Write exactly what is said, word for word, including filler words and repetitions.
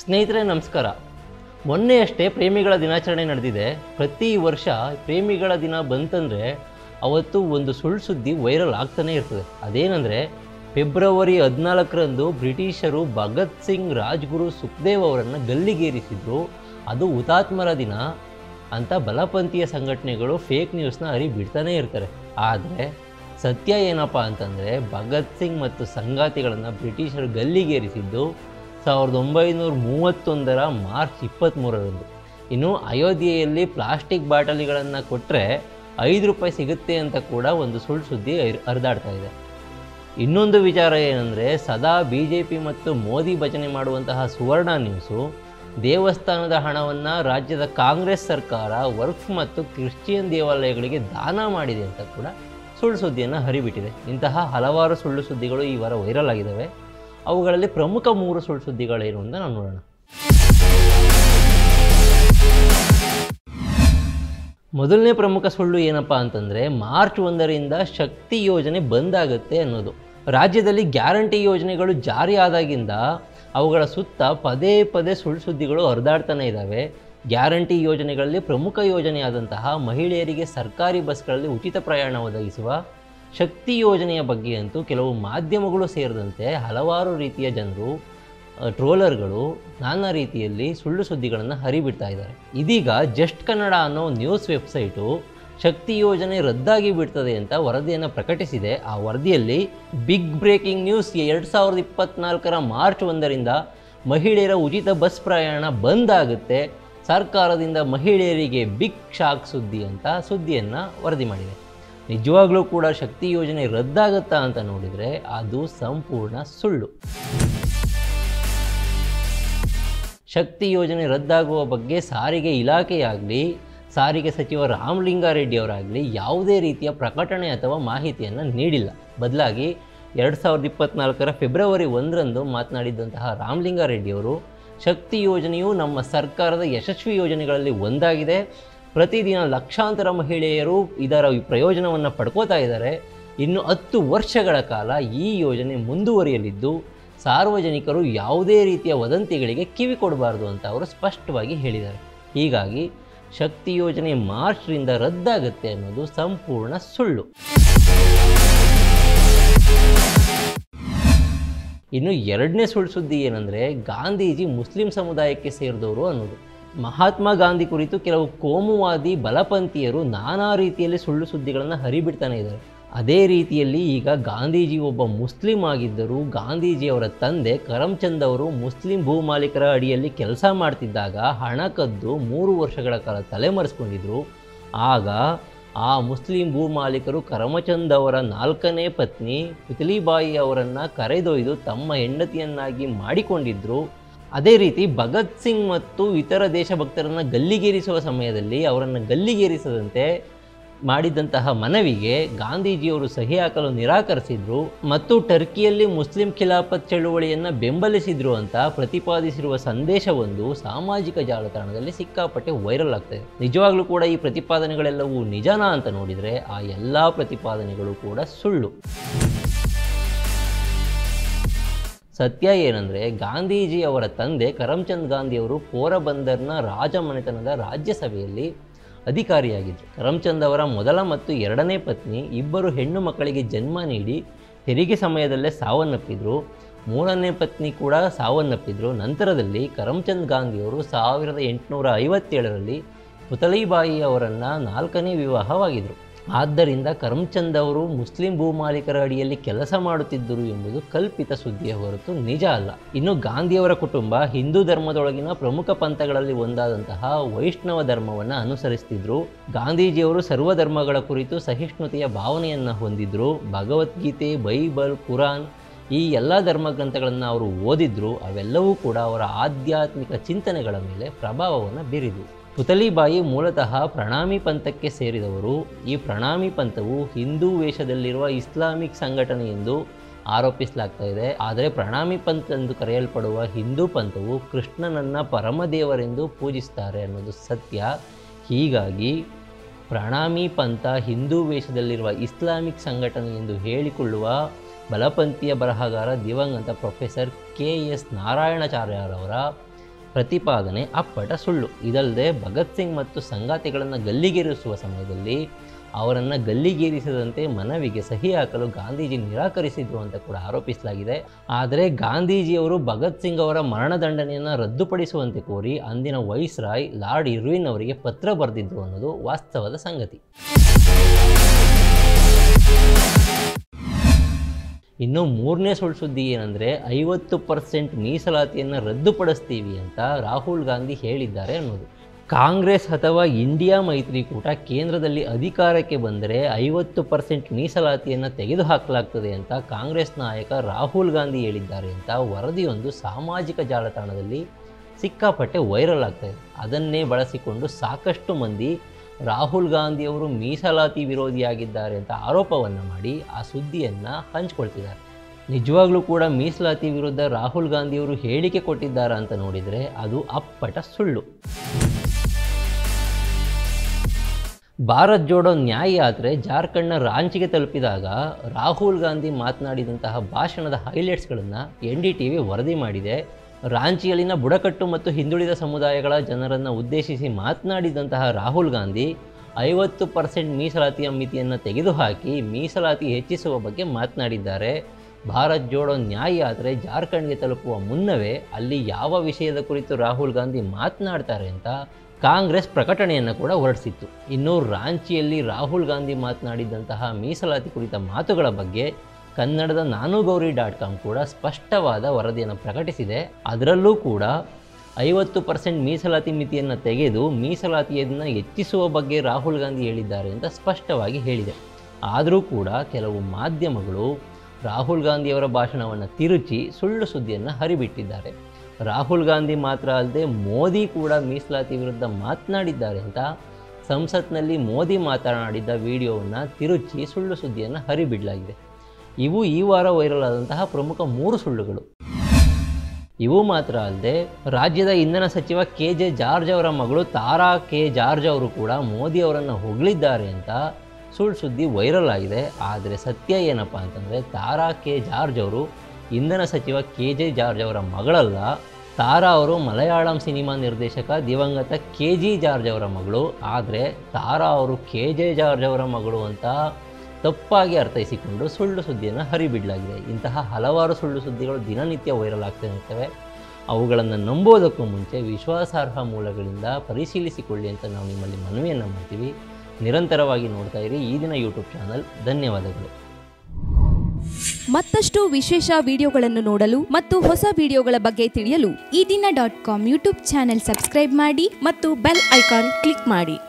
ಸ್ನೇಹಿತರೆ ನಮಸ್ಕಾರ. ಮೊನ್ನೆಯಷ್ಟೇ ಪ್ರೇಮಿಗಳ ದಿನಾಚರಣೆ ನಡೆದಿದೆ. ಪ್ರತಿ ವರ್ಷ ಪ್ರೇಮಿಗಳ ದಿನ ಬಂತಂದರೆ ಅವತ್ತು ಒಂದು ಸುಳ್ಳು ಸುದ್ದಿ ವೈರಲ್ ಆಗ್ತಾನೇ ಇರ್ತದೆ. ಅದೇನೆಂದರೆ ಫೆಬ್ರವರಿ ಹದಿನಾಲ್ಕರಂದು ಬ್ರಿಟಿಷರು ಭಗತ್ ಸಿಂಗ್, ರಾಜ್ಗುರು, ಸುಖದೇವ್ ಅವರನ್ನು ಗಲ್ಲಿಗೇರಿಸಿದ್ರು. ಅದು ಹುತಾತ್ಮರ ದಿನ ಅಂತ ಬಲಪಂಥೀಯ ಸಂಘಟನೆಗಳು ಫೇಕ್ ನ್ಯೂಸ್ನ ಹರಿ ಬಿಡ್ತಾನೇ ಇರ್ತಾರೆ. ಆದರೆ ಸತ್ಯ ಏನಪ್ಪ ಅಂತಂದರೆ ಭಗತ್ ಸಿಂಗ್ ಮತ್ತು ಸಂಗಾತಿಗಳನ್ನು ಬ್ರಿಟಿಷರು ಗಲ್ಲಿಗೇರಿಸಿದ್ದು ಸಾವಿರದ ಒಂಬೈನೂರ ಮೂವತ್ತೊಂದರ ಮಾರ್ಚ್ ಇಪ್ಪತ್ತ್ಮೂರರಂದು. ಇನ್ನು ಅಯೋಧ್ಯೆಯಲ್ಲಿ ಪ್ಲಾಸ್ಟಿಕ್ ಬಾಟಲಿಗಳನ್ನು ಕೊಟ್ಟರೆ ಐದು ರೂಪಾಯಿ ಸಿಗುತ್ತೆ ಅಂತ ಕೂಡ ಒಂದು ಸುಳ್ಳು ಸುದ್ದಿ ಹರಿದಾಡ್ತಾ ಇದೆ. ಇನ್ನೊಂದು ವಿಚಾರ ಏನಂದರೆ ಸದಾ ಬಿ ಜೆ ಪಿ ಮತ್ತು ಮೋದಿ ಭಜನೆ ಮಾಡುವಂತಹ ಸುವರ್ಣ ನ್ಯೂಸು ದೇವಸ್ಥಾನದ ಹಣವನ್ನು ರಾಜ್ಯದ ಕಾಂಗ್ರೆಸ್ ಸರ್ಕಾರ ವರ್ಕ್ಸ್ ಮತ್ತು ಕ್ರಿಶ್ಚಿಯನ್ ದೇವಾಲಯಗಳಿಗೆ ದಾನ ಮಾಡಿದೆ ಅಂತ ಕೂಡ ಸುಳ್ಳು ಸುದ್ದಿಯನ್ನು ಹರಿಬಿಟ್ಟಿದೆ. ಇಂತಹ ಹಲವಾರು ಸುಳ್ಳು ಸುದ್ದಿಗಳು ಈ ವಾರ ವೈರಲ್ ಆಗಿದ್ದಾವೆ. ಅವುಗಳಲ್ಲಿ ಪ್ರಮುಖ ಮೂರು ಸುಳ್ಳು ಸುದ್ದಿಗಳೇನು ಅಂತ ನಾವು ನೋಡೋಣ. ಮೊದಲನೇ ಪ್ರಮುಖ ಸುಳ್ಳು ಏನಪ್ಪ ಅಂತಂದರೆ ಮಾರ್ಚ್ ಒಂದರಿಂದ ಶಕ್ತಿ ಯೋಜನೆ ಬಂದ್ ಆಗುತ್ತೆ ಅನ್ನೋದು. ರಾಜ್ಯದಲ್ಲಿ ಗ್ಯಾರಂಟಿ ಯೋಜನೆಗಳು ಜಾರಿ ಆದಾಗಿಂದ ಅವುಗಳ ಸುತ್ತ ಪದೇ ಪದೇ ಸುಳ್ಳು ಸುದ್ದಿಗಳು ಹರಿದಾಡ್ತಾನೆ ಇದ್ದಾವೆ. ಗ್ಯಾರಂಟಿ ಯೋಜನೆಗಳಲ್ಲಿ ಪ್ರಮುಖ ಯೋಜನೆಯಾದಂತಹ ಮಹಿಳೆಯರಿಗೆ ಸರ್ಕಾರಿ ಬಸ್ಗಳಲ್ಲಿ ಉಚಿತ ಪ್ರಯಾಣ ಒದಗಿಸುವ ಶಕ್ತಿ ಯೋಜನೆಯ ಬಗ್ಗೆ ಅಂತೂ ಕೆಲವು ಮಾಧ್ಯಮಗಳು ಸೇರಿದಂತೆ ಹಲವಾರು ರೀತಿಯ ಜನರು, ಟ್ರೋಲರ್ಗಳು ನಾನಾ ರೀತಿಯಲ್ಲಿ ಸುಳ್ಳು ಸುದ್ದಿಗಳನ್ನು ಹರಿಬಿಡ್ತಾ ಇದ್ದಾರೆ. ಇದೀಗ ಜಸ್ಟ್ ಕನ್ನಡ ಅನ್ನೋ ನ್ಯೂಸ್ ವೆಬ್ಸೈಟು ಶಕ್ತಿ ಯೋಜನೆ ರದ್ದಾಗಿ ಬಿಡ್ತದೆ ಅಂತ ವರದಿಯನ್ನು ಪ್ರಕಟಿಸಿದೆ. ಆ ವರದಿಯಲ್ಲಿ ಬಿಗ್ ಬ್ರೇಕಿಂಗ್ ನ್ಯೂಸ್, ಎರಡು ಸಾವಿರದ ಇಪ್ಪತ್ತ್ನಾಲ್ಕರ ಮಾರ್ಚ್ ಒಂದರಿಂದ ಮಹಿಳೆಯರ ಉಚಿತ ಬಸ್ ಪ್ರಯಾಣ ಬಂದ್ ಆಗುತ್ತೆ, ಸರ್ಕಾರದಿಂದ ಮಹಿಳೆಯರಿಗೆ ಬಿಗ್ ಶಾಕ್ ಸುದ್ದಿ ಅಂತ ಸುದ್ದಿಯನ್ನು ವರದಿ ಮಾಡಿದೆ. ನಿಜವಾಗ್ಲೂ ಕೂಡ ಶಕ್ತಿ ಯೋಜನೆ ರದ್ದಾಗುತ್ತಾ ಅಂತ ನೋಡಿದರೆ ಅದು ಸಂಪೂರ್ಣ ಸುಳ್ಳು. ಶಕ್ತಿ ಯೋಜನೆ ರದ್ದಾಗುವ ಬಗ್ಗೆ ಸಾರಿಗೆ ಇಲಾಖೆಯಾಗಲಿ, ಸಾರಿಗೆ ಸಚಿವ ರಾಮಲಿಂಗಾರೆಡ್ಡಿ ಅವರಾಗಲಿ ಯಾವುದೇ ರೀತಿಯ ಪ್ರಕಟಣೆ ಅಥವಾ ಮಾಹಿತಿಯನ್ನು ನೀಡಿಲ್ಲ. ಬದಲಾಗಿ ಎರಡು ಸಾವಿರದ ಇಪ್ಪತ್ತ್ನಾಲ್ಕರ ಫೆಬ್ರವರಿ ಒಂದರಂದು ಮಾತನಾಡಿದಂತಹ ರಾಮಲಿಂಗಾರೆಡ್ಡಿ ಅವರು ಶಕ್ತಿ ಯೋಜನೆಯು ನಮ್ಮ ಸರ್ಕಾರದ ಯಶಸ್ವಿ ಯೋಜನೆಗಳಲ್ಲಿ ಒಂದಾಗಿದೆ, ಪ್ರತಿದಿನ ಲಕ್ಷಾಂತರ ಮಹಿಳೆಯರು ಇದರ ಪ್ರಯೋಜನವನ್ನು ಪಡ್ಕೋತಾ ಇದ್ದಾರೆ, ಇನ್ನು ಹತ್ತು ವರ್ಷಗಳ ಕಾಲ ಈ ಯೋಜನೆ ಮುಂದುವರಿಯಲಿದ್ದು ಸಾರ್ವಜನಿಕರು ಯಾವುದೇ ರೀತಿಯ ವದಂತಿಗಳಿಗೆ ಕಿವಿ ಕೊಡಬಾರ್ದು ಅಂತ ಅವರು ಸ್ಪಷ್ಟವಾಗಿ ಹೇಳಿದ್ದಾರೆ. ಹೀಗಾಗಿ ಶಕ್ತಿ ಯೋಜನೆ ಮಾರ್ಚ್ರಿಂದ ರದ್ದಾಗುತ್ತೆ ಅನ್ನೋದು ಸಂಪೂರ್ಣ ಸುಳ್ಳು. ಇನ್ನು ಎರಡನೇ ಸುಳ್ಳು ಸುದ್ದಿ ಏನಂದರೆ ಗಾಂಧೀಜಿ ಮುಸ್ಲಿಂ ಸಮುದಾಯಕ್ಕೆ ಸೇರಿದವರು ಅನ್ನೋದು. ಮಹಾತ್ಮ ಗಾಂಧಿ ಕುರಿತು ಕೆಲವು ಕೋಮುವಾದಿ ಬಲಪಂಥೀಯರು ನಾನಾ ರೀತಿಯಲ್ಲಿ ಸುಳ್ಳು ಸುದ್ದಿಗಳನ್ನು ಹರಿಬಿಡ್ತಾನೆ ಇದ್ದಾರೆ. ಅದೇ ರೀತಿಯಲ್ಲಿ ಈಗ ಗಾಂಧೀಜಿ ಒಬ್ಬ ಮುಸ್ಲಿಂ ಆಗಿದ್ದರು. ಗಾಂಧೀಜಿಯವರ ತಂದೆ ಕರಮ್ಚಂದ್ ಅವರು ಮುಸ್ಲಿಂ ಭೂಮಾಲೀಕರ ಅಡಿಯಲ್ಲಿ ಕೆಲಸ ಮಾಡ್ತಿದ್ದಾಗ ಹಣ ಕದ್ದು ಮೂರು ವರ್ಷಗಳ ಕಾಲ ತಲೆಮರೆಸ್ಕೊಂಡಿದ್ರು. ಆಗ ಆ ಮುಸ್ಲಿಂ ಭೂಮಾಲೀಕರು ಕರಮಚಂದ್ ಅವರ ನಾಲ್ಕನೇ ಪತ್ನಿ ಪುತಲಿಬಾಯಿ ಅವರನ್ನು ಕರೆದೊಯ್ದು ತಮ್ಮ ಹೆಂಡತಿಯನ್ನಾಗಿ ಮಾಡಿಕೊಂಡಿದ್ದರು. ಅದೇ ರೀತಿ ಭಗತ್ ಸಿಂಗ್ ಮತ್ತು ಇತರ ದೇಶಭಕ್ತರನ್ನು ಗಲ್ಲಿಗೇರಿಸುವ ಸಮಯದಲ್ಲಿ ಅವರನ್ನು ಗಲ್ಲಿಗೇರಿಸದಂತೆ ಮಾಡಿದಂತಹ ಮನವಿಗೆ ಗಾಂಧೀಜಿಯವರು ಸಹಿ ಹಾಕಲು ನಿರಾಕರಿಸಿದ್ರು ಮತ್ತು ಟರ್ಕಿಯಲ್ಲಿ ಮುಸ್ಲಿಂ ಖಿಲಾಫತ್ ಚಳುವಳಿಯನ್ನು ಬೆಂಬಲಿಸಿದ್ರು ಅಂತ ಪ್ರತಿಪಾದಿಸಿರುವ ಸಂದೇಶವೊಂದು ಸಾಮಾಜಿಕ ಜಾಲತಾಣದಲ್ಲಿ ಸಿಕ್ಕಾಪಟ್ಟೆ ವೈರಲ್ ಆಗ್ತದೆ. ನಿಜವಾಗ್ಲೂ ಕೂಡ ಈ ಪ್ರತಿಪಾದನೆಗಳೆಲ್ಲವೂ ನಿಜನಾ ಅಂತ ನೋಡಿದರೆ ಆ ಎಲ್ಲ ಪ್ರತಿಪಾದನೆಗಳು ಕೂಡ ಸುಳ್ಳು. ಸತ್ಯ ಏನಂದರೆ ಗಾಂಧೀಜಿ ಅವರ ತಂದೆ ಕರಮ್ಚಂದ್ ಗಾಂಧಿಯವರು ಪೋರಬಂದರ್ನ ರಾಜಮನೆತನದ ರಾಜ್ಯಸಭೆಯಲ್ಲಿ ಅಧಿಕಾರಿಯಾಗಿದ್ದರು. ಕರಮ್ಚಂದ್ ಅವರ ಮೊದಲ ಮತ್ತು ಎರಡನೇ ಪತ್ನಿ ಇಬ್ಬರು ಹೆಣ್ಣು ಮಕ್ಕಳಿಗೆ ಜನ್ಮ ನೀಡಿ ಹೆರಿಗೆ ಸಮಯದಲ್ಲೇ ಸಾವನ್ನಪ್ಪಿದ್ರು. ಮೂರನೇ ಪತ್ನಿ ಕೂಡ ಸಾವನ್ನಪ್ಪಿದ್ರು. ನಂತರದಲ್ಲಿ ಕರಮ್ಚಂದ್ ಗಾಂಧಿಯವರು ಸಾವಿರದ ಎಂಟುನೂರ ಐವತ್ತೇಳರಲ್ಲಿ ಪುತಲಿಬಾಯಿ ಅವರನ್ನು ನಾಲ್ಕನೇ ವಿವಾಹವಾಗಿದ್ದರು. ಆದ್ದರಿಂದ ಕರಮ್ಚಂದ್ ಅವರು ಮುಸ್ಲಿಂ ಭೂಮಾಲೀಕರ ಅಡಿಯಲ್ಲಿ ಕೆಲಸ ಮಾಡುತ್ತಿದ್ದರು ಎಂಬುದು ಕಲ್ಪಿತ ಸುದ್ದಿಯ ಹೊರತು ನಿಜ ಅಲ್ಲ. ಇನ್ನು ಗಾಂಧಿಯವರ ಕುಟುಂಬ ಹಿಂದೂ ಧರ್ಮದೊಳಗಿನ ಪ್ರಮುಖ ಪಂಥಗಳಲ್ಲಿ ಒಂದಾದಂತಹ ವೈಷ್ಣವ ಧರ್ಮವನ್ನು ಅನುಸರಿಸ್ತಿದ್ರು. ಗಾಂಧೀಜಿಯವರು ಸರ್ವಧರ್ಮಗಳ ಕುರಿತು ಸಹಿಷ್ಣುತೆಯ ಭಾವನೆಯನ್ನು ಹೊಂದಿದ್ರು. ಭಗವದ್ಗೀತೆ, ಬೈಬಲ್, ಕುರಾನ್ ಈ ಎಲ್ಲ ಧರ್ಮ ಗ್ರಂಥಗಳನ್ನು ಅವರು ಓದಿದ್ರು. ಅವೆಲ್ಲವೂ ಕೂಡ ಅವರ ಆಧ್ಯಾತ್ಮಿಕ ಚಿಂತನೆಗಳ ಮೇಲೆ ಪ್ರಭಾವವನ್ನು ಬೀರಿದವು. ಪುತಲಿಬಾಯಿ ಮೂಲತಃ ಪ್ರಣಾಮಿ ಪಂಥಕ್ಕೆ ಸೇರಿದವರು. ಈ ಪ್ರಣಾಮಿ ಪಂಥವು ಹಿಂದೂ ವೇಷದಲ್ಲಿರುವ ಇಸ್ಲಾಮಿಕ್ ಸಂಘಟನೆ ಎಂದು ಆರೋಪಿಸಲಾಗ್ತಾ ಇದೆ. ಆದರೆ ಪ್ರಣಾಮಿ ಪಂಥ ಎಂದು ಕರೆಯಲ್ಪಡುವ ಹಿಂದೂ ಪಂಥವು ಕೃಷ್ಣನನ್ನು ಪರಮದೇವರೆಂದು ಪೂಜಿಸ್ತಾರೆ ಅನ್ನೋದು ಸತ್ಯ. ಹೀಗಾಗಿ ಪ್ರಣಾಮಿ ಪಂಥ ಹಿಂದೂ ವೇಷದಲ್ಲಿರುವ ಇಸ್ಲಾಮಿಕ್ ಸಂಘಟನೆ ಎಂದು ಹೇಳಿಕೊಳ್ಳುವ ಬಲಪಂಥೀಯ ಬರಹಗಾರ ದಿವಂಗತ ಪ್ರೊಫೆಸರ್ ಕೆ ಎಸ್ ನಾರಾಯಣಾಚಾರ್ಯರವರ ಪ್ರತಿಪಾದನೆ ಅಪ್ಪಟ ಸುಳ್ಳು. ಇದಲ್ಲದೆ ಭಗತ್ ಸಿಂಗ್ ಮತ್ತು ಸಂಗಾತಿಗಳನ್ನು ಗಲ್ಲಿಗೇರಿಸುವ ಸಮಯದಲ್ಲಿ ಅವರನ್ನು ಗಲ್ಲಿಗೇರಿಸದಂತೆ ಮನವಿಗೆ ಸಹಿ ಹಾಕಲು ಗಾಂಧೀಜಿ ನಿರಾಕರಿಸಿದ್ರು ಅಂತ ಕೂಡ ಆರೋಪಿಸಲಾಗಿದೆ. ಆದರೆ ಗಾಂಧೀಜಿಯವರು ಭಗತ್ ಸಿಂಗ್ ಅವರ ಮರಣದಂಡನೆಯನ್ನು ರದ್ದುಪಡಿಸುವಂತೆ ಕೋರಿ ಅಂದಿನ ವೈಸ್ರಾಯ್ ಲಾರ್ಡ್ ಇರ್ವಿನ್ ಅವರಿಗೆ ಪತ್ರ ಬರೆದಿದ್ರು ಅನ್ನೋದು ವಾಸ್ತವದ ಸಂಗತಿ. ಇನ್ನು ಮೂರನೇ ಸುಳ್ಳು ಸುದ್ದಿ ಏನಂದರೆ ಐವತ್ತು ಪರ್ಸೆಂಟ್ ಮೀಸಲಾತಿಯನ್ನು ರದ್ದುಪಡಿಸ್ತೀವಿ ಅಂತ ರಾಹುಲ್ ಗಾಂಧಿ ಹೇಳಿದ್ದಾರೆ ಅನ್ನೋದು. ಕಾಂಗ್ರೆಸ್ ಅಥವಾ ಇಂಡಿಯಾ ಮೈತ್ರಿಕೂಟ ಕೇಂದ್ರದಲ್ಲಿ ಅಧಿಕಾರಕ್ಕೆ ಬಂದರೆ ಐವತ್ತು ಪರ್ಸೆಂಟ್ ಮೀಸಲಾತಿಯನ್ನು ತೆಗೆದುಹಾಕಲಾಗ್ತದೆ ಅಂತ ಕಾಂಗ್ರೆಸ್ ನಾಯಕ ರಾಹುಲ್ ಗಾಂಧಿ ಹೇಳಿದ್ದಾರೆ ಅಂತ ವರದಿಯೊಂದು ಸಾಮಾಜಿಕ ಜಾಲತಾಣದಲ್ಲಿ ಸಿಕ್ಕಾಪಟ್ಟೆ ವೈರಲ್ ಆಗ್ತಾಯಿದೆ. ಅದನ್ನೇ ಬಳಸಿಕೊಂಡು ಸಾಕಷ್ಟು ಮಂದಿ ರಾಹುಲ್ ಗಾಂಧಿಯವರು ಮೀಸಲಾತಿ ವಿರೋಧಿಯಾಗಿದ್ದಾರೆ ಅಂತ ಆರೋಪವನ್ನು ಮಾಡಿ ಆ ಸುದ್ದಿಯನ್ನು ಹಂಚ್ಕೊಳ್ತಿದ್ದಾರೆ. ನಿಜವಾಗ್ಲೂ ಕೂಡ ಮೀಸಲಾತಿ ವಿರುದ್ಧ ರಾಹುಲ್ ಗಾಂಧಿಯವರು ಹೇಳಿಕೆ ಕೊಟ್ಟಿದ್ದಾರಾ ಅಂತ ನೋಡಿದರೆ ಅದು ಅಪ್ಪಟ ಸುಳ್ಳು. ಭಾರತ್ ಜೋಡೋ ನ್ಯಾಯ ಯಾತ್ರೆ ಜಾರ್ಖಂಡ್ನ ರಾಂಚಿಗೆ ತಲುಪಿದಾಗ ರಾಹುಲ್ ಗಾಂಧಿ ಮಾತನಾಡಿದಂತಹ ಭಾಷಣದ ಹೈಲೈಟ್ಸ್ಗಳನ್ನು ಎನ್ ಡಿ ಟಿ ವಿ ವರದಿ ಮಾಡಿದೆ. ರಾಂಚಿಯಲ್ಲಿನ ಬುಡಕಟ್ಟು ಮತ್ತು ಹಿಂದುಳಿದ ಸಮುದಾಯಗಳ ಜನರನ್ನು ಉದ್ದೇಶಿಸಿ ಮಾತನಾಡಿದಂತಹ ರಾಹುಲ್ ಗಾಂಧಿ ಐವತ್ತು ಪರ್ಸೆಂಟ್ ಮೀಸಲಾತಿಯ ಮಿತಿಯನ್ನು ತೆಗೆದುಹಾಕಿ ಮೀಸಲಾತಿ ಹೆಚ್ಚಿಸುವ ಬಗ್ಗೆ ಮಾತನಾಡಿದ್ದಾರೆ. ಭಾರತ್ ಜೋಡೋ ನ್ಯಾಯ ಯಾತ್ರೆ ಜಾರ್ಖಂಡ್ಗೆ ತಲುಪುವ ಮುನ್ನವೇ ಅಲ್ಲಿ ಯಾವ ವಿಷಯದ ಕುರಿತು ರಾಹುಲ್ ಗಾಂಧಿ ಮಾತನಾಡ್ತಾರೆ ಅಂತ ಕಾಂಗ್ರೆಸ್ ಪ್ರಕಟಣೆಯನ್ನು ಕೂಡ ಹೊರಡಿಸಿತ್ತು. ಇನ್ನು ರಾಂಚಿಯಲ್ಲಿ ರಾಹುಲ್ ಗಾಂಧಿ ಮಾತನಾಡಿದಂತಹ ಮೀಸಲಾತಿ ಕುರಿತ ಮಾತುಗಳ ಬಗ್ಗೆ ಕನ್ನಡದ ನಾನು ಗೌರಿ ಡಾಟ್ ಕಾಮ್ ಕೂಡ ಸ್ಪಷ್ಟವಾದ ವರದಿಯನ್ನು ಪ್ರಕಟಿಸಿದೆ. ಅದರಲ್ಲೂ ಕೂಡ ಐವತ್ತು ಪರ್ಸೆಂಟ್ ಮೀಸಲಾತಿ ಮಿತಿಯನ್ನು ತೆಗೆದು ಮೀಸಲಾತಿಯನ್ನು ಹೆಚ್ಚಿಸುವ ಬಗ್ಗೆ ರಾಹುಲ್ ಗಾಂಧಿ ಹೇಳಿದ್ದಾರೆ ಅಂತ ಸ್ಪಷ್ಟವಾಗಿ ಹೇಳಿದೆ. ಆದರೂ ಕೂಡ ಕೆಲವು ಮಾಧ್ಯಮಗಳು ರಾಹುಲ್ ಗಾಂಧಿಯವರ ಭಾಷಣವನ್ನು ತಿರುಚಿ ಸುಳ್ಳು ಸುದ್ದಿಯನ್ನು ಹರಿಬಿಟ್ಟಿದ್ದಾರೆ. ರಾಹುಲ್ ಗಾಂಧಿ ಮಾತ್ರ ಅಲ್ಲದೆ ಮೋದಿ ಕೂಡ ಮೀಸಲಾತಿ ವಿರುದ್ಧ ಮಾತನಾಡಿದ್ದಾರೆ ಅಂತ ಸಂಸತ್ನಲ್ಲಿ ಮೋದಿ ಮಾತನಾಡಿದ್ದ ವಿಡಿಯೋವನ್ನು ತಿರುಚಿ ಸುಳ್ಳು ಸುದ್ದಿಯನ್ನು ಹರಿಬಿಡಲಾಗಿದೆ. ಇವು ಈ ವಾರ ವೈರಲ್ ಆದಂತಹ ಪ್ರಮುಖ ಮೂರು ಸುಳ್ಳುಗಳು. ಇವು ಮಾತ್ರ ಅಲ್ಲದೆ ರಾಜ್ಯದ ಇಂಧನ ಸಚಿವ ಕೆ ಜೆ ಜಾರ್ಜ್ ಅವರ ಮಗಳು ತಾರಾ ಕೆ ಜಾರ್ಜ್ ಅವರು ಕೂಡ ಮೋದಿ ಅವರನ್ನು ಹೊಗಳಿದ್ದಾರೆ ಅಂತ ಸುಳ್ಳು ಸುದ್ದಿ ವೈರಲ್ ಆಗಿದೆ. ಆದರೆ ಸತ್ಯ ಏನಪ್ಪ ಅಂತಂದರೆ ತಾರಾ ಕೆ ಜಾರ್ಜ್ ಅವರು ಇಂಧನ ಸಚಿವ ಕೆ ಜೆ ಜಾರ್ಜ್ ಅವರ ಮಗಳಲ್ಲ. ತಾರಾ ಅವರು ಮಲಯಾಳಂ ಸಿನಿಮಾ ನಿರ್ದೇಶಕ ದಿವಂಗತ ಕೆ ಜಿ ಜಾರ್ಜ್ ಅವರ ಮಗಳು. ಆದರೆ ತಾರಾ ಅವರು ಕೆ ಜೆ ಜಾರ್ಜ್ ಅವರ ಮಗಳು ಅಂತ ತಪ್ಪಾಗಿ ಅರ್ಥೈಸಿಕೊಂಡು ಸುಳ್ಳು ಸುದ್ದಿಯನ್ನು ಹರಿಬಿಡಲಾಗಿದೆ. ಇಂತಹ ಹಲವಾರು ಸುಳ್ಳು ಸುದ್ದಿಗಳು ದಿನನಿತ್ಯ ವೈರಲ್ ಆಗ್ತಾ ಇರ್ತವೆ. ಅವುಗಳನ್ನು ನಂಬೋದಕ್ಕೂ ಮುಂಚೆ ವಿಶ್ವಾಸಾರ್ಹ ಮೂಲಗಳಿಂದ ಪರಿಶೀಲಿಸಿಕೊಳ್ಳಿ ಅಂತ ನಾವು ನಿಮ್ಮಲ್ಲಿ ಮನವಿಯನ್ನು ಮಾಡ್ತೀವಿ. ನಿರಂತರವಾಗಿ ನೋಡ್ತಾ ಇರಿ ಈ ದಿನ ಯೂಟ್ಯೂಬ್ ಚಾನಲ್. ಧನ್ಯವಾದಗಳು. ಮತ್ತಷ್ಟು ವಿಶೇಷ ವಿಡಿಯೋಗಳನ್ನು ನೋಡಲು ಮತ್ತು ಹೊಸ ವಿಡಿಯೋಗಳ ಬಗ್ಗೆ ತಿಳಿಯಲು ಈ ದಿನ dot com YouTube channel subscribe ಮಾಡಿ ಮತ್ತು ಬೆಲ್ ಐಕಾನ್ ಕ್ಲಿಕ್ ಮಾಡಿ.